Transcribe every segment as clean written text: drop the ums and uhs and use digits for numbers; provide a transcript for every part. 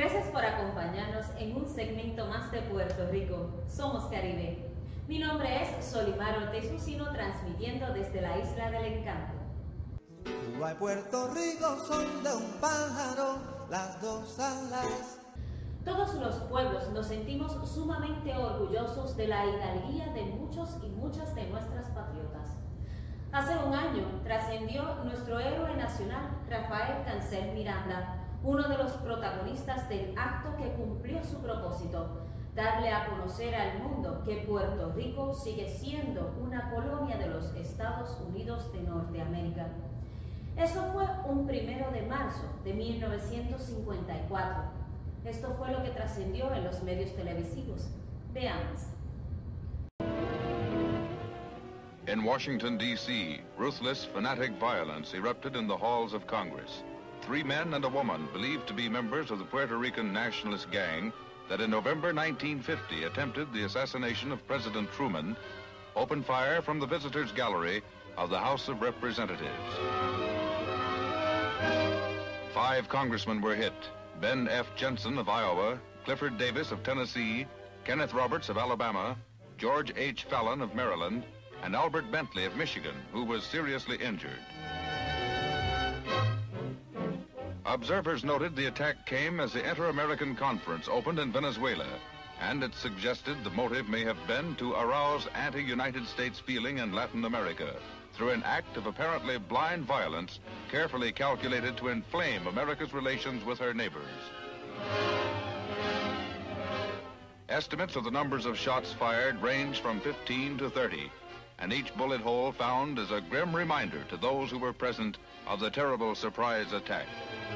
Gracias por acompañarnos en un segmento más de Puerto Rico. Somos Caribe. Mi nombre es Solimar Ortiz Lucino, transmitiendo desde la Isla del Encanto. Cuba y Puerto Rico son de un pájaro, las dos alas. Todos los pueblos nos sentimos sumamente orgullosos de la hidalguía de muchos y muchas de nuestras patriotas. Hace un año trascendió nuestro héroe nacional, Rafael Cancel Miranda, uno de los protagonistas del acto que cumplió su propósito, darle a conocer al mundo que Puerto Rico sigue siendo una colonia de los Estados Unidos de Norteamérica. Eso fue un 1 de marzo de 1954. Esto fue lo que trascendió en los medios televisivos. Veamos. In Washington, D.C., ruthless, fanatic violence erupted in the halls of Congress. 3 men and a woman believed to be members of the Puerto Rican nationalist gang that in November 1950 attempted the assassination of President Truman opened fire from the visitors' gallery of the House of Representatives. 5 congressmen were hit: Ben F. Jensen of Iowa, Clifford Davis of Tennessee, Kenneth Roberts of Alabama, George H. Fallon of Maryland, and Albert Bentley of Michigan, who was seriously injured. Observers noted the attack came as the Inter-American Conference opened in Venezuela, and it suggested the motive may have been to arouse anti-United States feeling in Latin America through an act of apparently blind violence carefully calculated to inflame America's relations with her neighbors. Estimates of the numbers of shots fired range from 15 to 30, and each bullet hole found is a grim reminder to those who were present of the terrible surprise attack.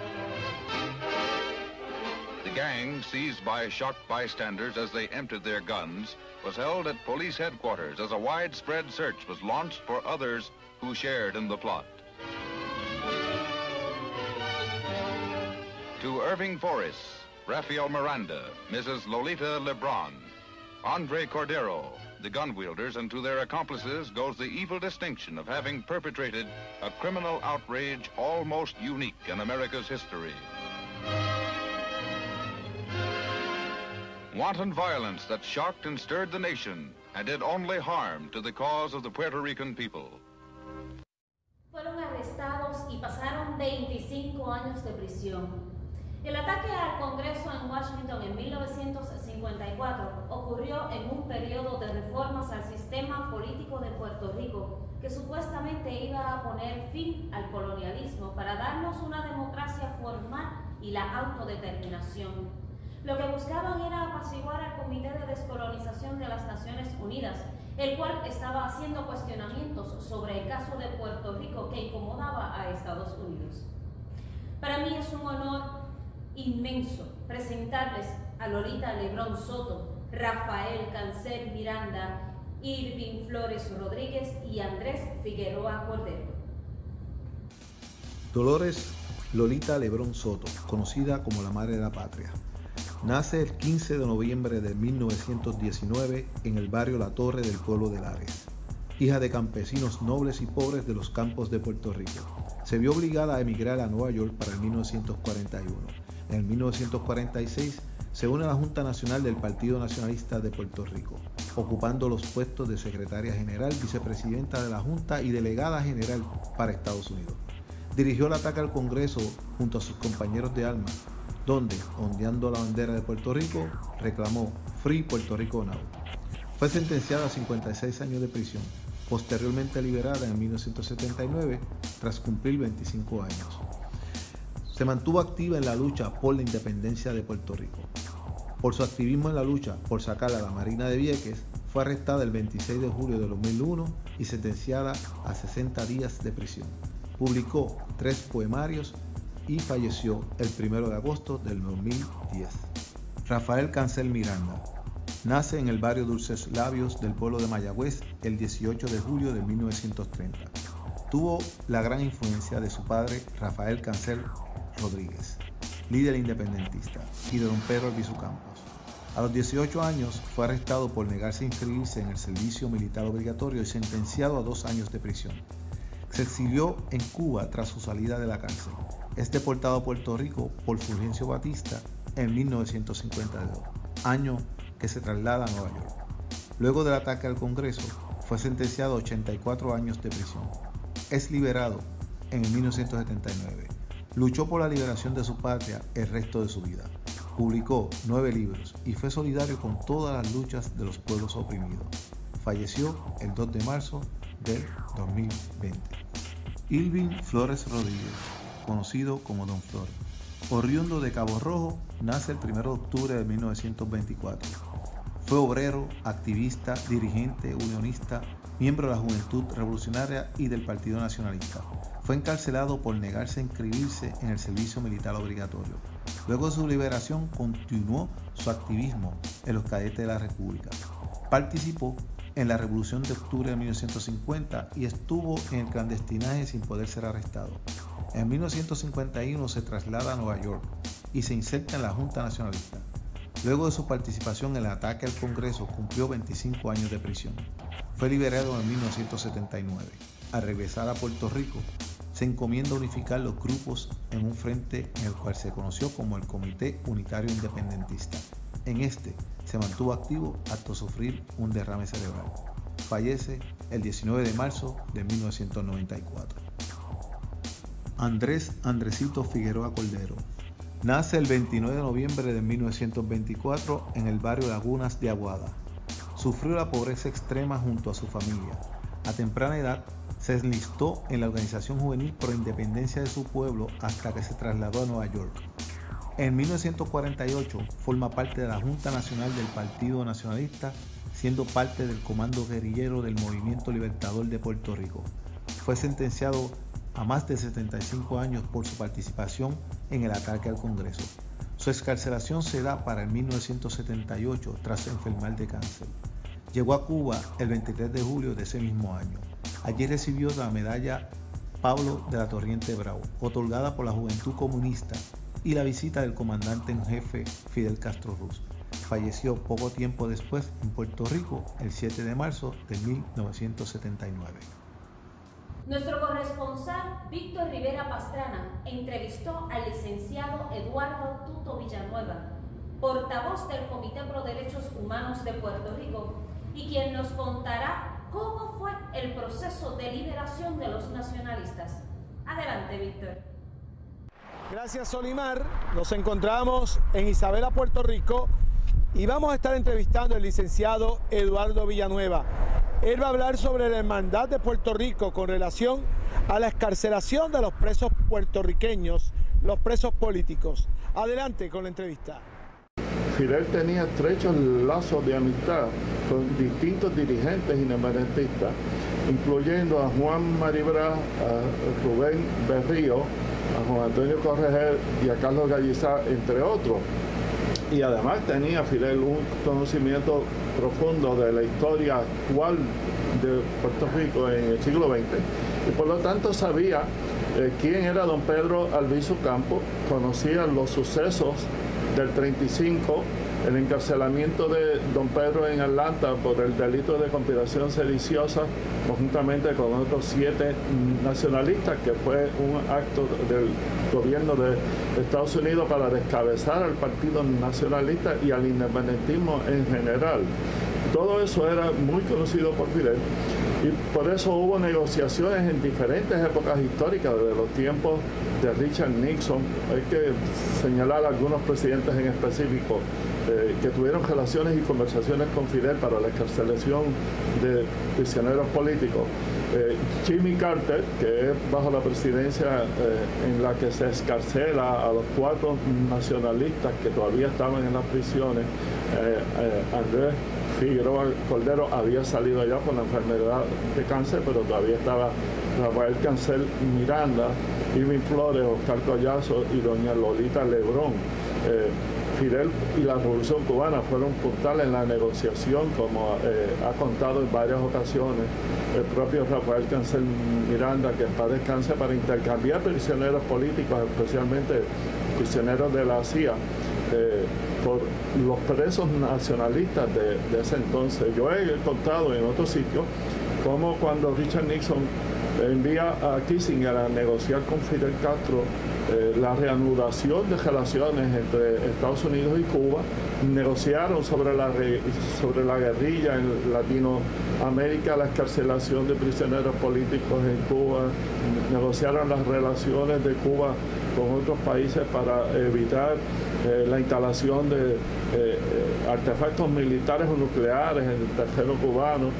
The gang, seized by shocked bystanders as they emptied their guns, was held at police headquarters as a widespread search was launched for others who shared in the plot. To Irving Forrest, Rafael Miranda, Mrs. Lolita Lebron, Andre Cordero, the gun wielders, and to their accomplices goes the evil distinction of having perpetrated a criminal outrage almost unique in America's history. Wanton violence that shocked and stirred the nation and did only harm to the cause of the Puerto Rican people. Fueron arrestados y pasaron 25 años de prisión. El ataque al Congreso en Washington en 1954 ocurrió en un periodo de reformas al sistema político de Puerto Rico que supuestamente iba a poner fin al colonialismo para darnos una democracia formal y la autodeterminación. Lo que buscaban era apaciguar al Comité de Descolonización de las Naciones Unidas, el cual estaba haciendo cuestionamientos sobre el caso de Puerto Rico que incomodaba a Estados Unidos. Para mí es un honor inmenso presentarles a Lolita Lebron Soto, Rafael Cancel Miranda, Irving Flores Rodríguez y Andrés Figueroa Cordero. Dolores Lolita Lebron Soto, conocida como la Madre de la Patria. Nace el 15 de noviembre de 1919 en el barrio La Torre del pueblo de Lares. Hija de campesinos nobles y pobres de los campos de Puerto Rico. Se vio obligada a emigrar a Nueva York para el 1941. En el 1946 se une a la Junta Nacional del Partido Nacionalista de Puerto Rico, ocupando los puestos de secretaria general, vicepresidenta de la Junta y delegada general para Estados Unidos. Dirigió el ataque al Congreso junto a sus compañeros de armas, donde, ondeando la bandera de Puerto Rico, reclamó Free Puerto Rico Now. Fue sentenciada a 56 años de prisión, posteriormente liberada en 1979 tras cumplir 25 años. Se mantuvo activa en la lucha por la independencia de Puerto Rico. Por su activismo en la lucha por sacar a la Marina de Vieques, fue arrestada el 26 de julio de 2001 y sentenciada a 60 días de prisión. Publicó 3 poemarios y falleció el 1 de agosto del 2010. Rafael Cancel Miranda nace en el barrio Dulces Labios del pueblo de Mayagüez el 18 de julio de 1930. Tuvo la gran influencia de su padre Rafael Cancel Rodríguez, líder independentista, y de don Pedro Albizu Campos. A los 18 años fue arrestado por negarse a inscribirse en el servicio militar obligatorio y sentenciado a 2 años de prisión. Se exilió en Cuba tras su salida de la cárcel. Es deportado a Puerto Rico por Fulgencio Batista en 1952, año que se traslada a Nueva York. Luego del ataque al Congreso, fue sentenciado a 84 años de prisión. Es liberado en 1979. Luchó por la liberación de su patria el resto de su vida. Publicó 9 libros y fue solidario con todas las luchas de los pueblos oprimidos. Falleció el 2 de marzo del 2020. Irving Flores Rodríguez, conocido como Don Flores, oriundo de Cabo Rojo, nace el 1 de octubre de 1924. Fue obrero, activista, dirigente, unionista, miembro de la Juventud Revolucionaria y del Partido Nacionalista. Fue encarcelado por negarse a inscribirse en el servicio militar obligatorio. Luego de su liberación, continuó su activismo en los cadetes de la República. Participó en la Revolución de Octubre de 1950 y estuvo en el clandestinaje sin poder ser arrestado. En 1951 se traslada a Nueva York y se inserta en la Junta Nacionalista. Luego de su participación en el ataque al Congreso, cumplió 25 años de prisión. Fue liberado en 1979. Al regresar a Puerto Rico, se encomienda unificar los grupos en un frente en el cual se conoció como el Comité Unitario Independentista. En este se mantuvo activo hasta sufrir un derrame cerebral. Fallece el 19 de marzo de 1994. Andrés Andresito Figueroa Cordero. Nace el 29 de noviembre de 1924 en el barrio Lagunas de Aguada. Sufrió la pobreza extrema junto a su familia. A temprana edad se enlistó en la Organización Juvenil Pro Independencia de su pueblo hasta que se trasladó a Nueva York. En 1948 forma parte de la Junta Nacional del Partido Nacionalista, siendo parte del comando guerrillero del Movimiento Libertador de Puerto Rico. Fue sentenciado a más de 75 años por su participación en el ataque al Congreso. Su excarcelación se da para el 1978 tras enfermar de cáncer. Llegó a Cuba el 23 de julio de ese mismo año. Allí recibió la medalla Pablo de la Torriente Bravo, otorgada por la Juventud Comunista, y la visita del comandante en jefe Fidel Castro Ruz. Falleció poco tiempo después en Puerto Rico el 7 de marzo de 1979. Nuestro corresponsal Víctor Rivera Pastrana entrevistó al licenciado Eduardo Tuto Villanueva, portavoz del Comité Pro Derechos Humanos de Puerto Rico, y quien nos contará cómo fue el proceso de liberación de los nacionalistas. Adelante, Víctor. Gracias, Solimar. Nos encontramos en Isabela, Puerto Rico, y vamos a estar entrevistando al licenciado Eduardo Villanueva. Él va a hablar sobre la hermandad de Puerto Rico con relación a la excarcelación de los presos puertorriqueños, los presos políticos. Adelante con la entrevista. Fidel tenía estrechos lazos de amistad con distintos dirigentes independentistas, incluyendo a Juan Maribra, a Rubén Berrío, a Juan Antonio Correger y a Carlos Gallizá, entre otros. Y además tenía Fidel un conocimiento profundo de la historia actual de Puerto Rico en el siglo XX. Y por lo tanto sabía quién era don Pedro Albizu Campos, conocía los sucesos del 35, el encarcelamiento de don Pedro en Atlanta por el delito de conspiración sediciosa, conjuntamente con otros 7 nacionalistas, que fue un acto del gobierno de Estados Unidos para descabezar al Partido Nacionalista y al independentismo en general. Todo eso era muy conocido por Fidel y por eso hubo negociaciones en diferentes épocas históricas, desde los tiempos de Richard Nixon. Hay que señalar algunos presidentes en específico que tuvieron relaciones y conversaciones con Fidel para la excarcelación de prisioneros políticos. Jimmy Carter, que es bajo la presidencia en la que se excarcela a los 4 nacionalistas que todavía estaban en las prisiones. Andrés Figueroa Cordero había salido allá por la enfermedad de cáncer, pero todavía estaba Rafael Cancel Miranda, Irving Flores, Oscar Collazo y doña Lolita Lebrón. Fidel y la Revolución Cubana fueron puntales en la negociación, como ha contado en varias ocasiones el propio Rafael Cancel Miranda, que en paz descanse, para intercambiar prisioneros políticos, especialmente prisioneros de la CIA, por los presos nacionalistas de ese entonces. Yo he contado en otros sitios cómo cuando Richard Nixon envía a Kissinger a negociar con Fidel Castro la reanudación de relaciones entre Estados Unidos y Cuba, negociaron sobre la guerrilla en Latinoamérica, la excarcelación de prisioneros políticos en Cuba, negociaron las relaciones de Cuba con otros países para evitar la instalación de artefactos militares o nucleares en el terreno cubano,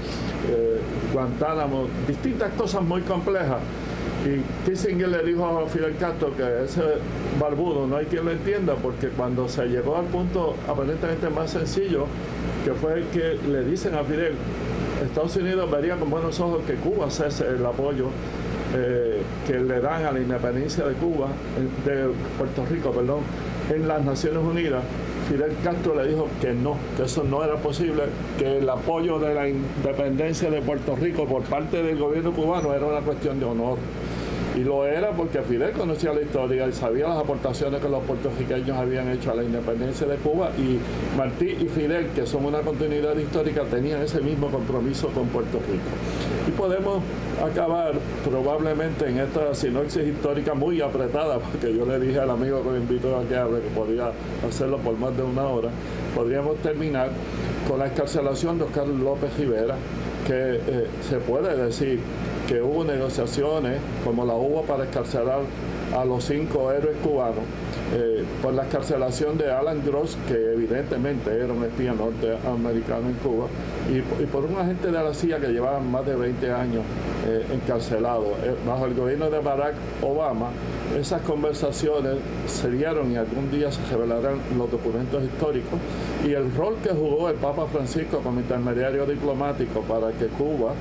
Guantánamo, distintas cosas muy complejas. Y Kissinger le dijo a Fidel Castro que ese barbudo no hay quien lo entienda, porque cuando se llegó al punto aparentemente más sencillo, que fue el que le dicen a Fidel, Estados Unidos vería con buenos ojos que Cuba cese el apoyo que le dan a la independencia de Cuba, de Puerto Rico, perdón, en las Naciones Unidas. Fidel Castro le dijo que no, que eso no era posible, que el apoyo de la independencia de Puerto Rico por parte del gobierno cubano era una cuestión de honor. Y lo era porque Fidel conocía la historia y sabía las aportaciones que los puertorriqueños habían hecho a la independencia de Cuba, y Martí y Fidel, que son una continuidad histórica, tenían ese mismo compromiso con Puerto Rico. Y podemos acabar probablemente en esta sinopsis histórica muy apretada, porque yo le dije al amigo que me invitó a que hable que podía hacerlo por más de una hora. Podríamos terminar con la excarcelación de Oscar López Rivera, que se puede decir que hubo negociaciones, como la hubo para excarcelar a los 5 héroes cubanos, por la excarcelación de Alan Gross, que evidentemente era un espía norteamericano en Cuba, y por un agente de la CIA que llevaba más de 20 años encarcelado. Bajo el gobierno de Barack Obama, esas conversaciones se dieron y algún día se revelarán los documentos históricos, y el rol que jugó el Papa Francisco como intermediario diplomático para que Cuba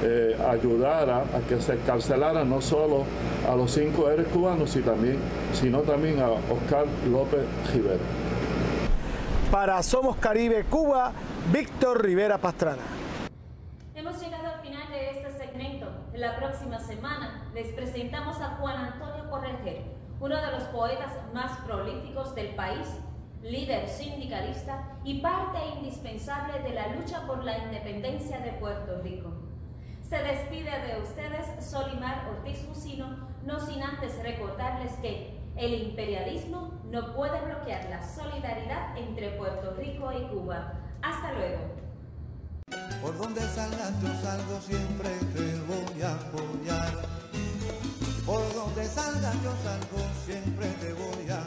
ayudara a que se encarcelara no solo a los 5 héroes cubanos, sino también a Oscar López Rivera. Para Somos Caribe Cuba, Víctor Rivera Pastrana. Hemos llegado al final de este segmento. La próxima semana les presentamos a Juan Antonio Correger, uno de los poetas más prolíficos del país, líder sindicalista y parte indispensable de la lucha por la independencia de Puerto Rico. Se despide de ustedes Solimar Ortiz Mucino, no sin antes recordarles que el imperialismo no puede bloquear la solidaridad entre Puerto Rico y Cuba. Hasta luego. Por donde salgas yo salgo, siempre te voy a apoyar. Por donde salgas yo salgo, siempre te voy a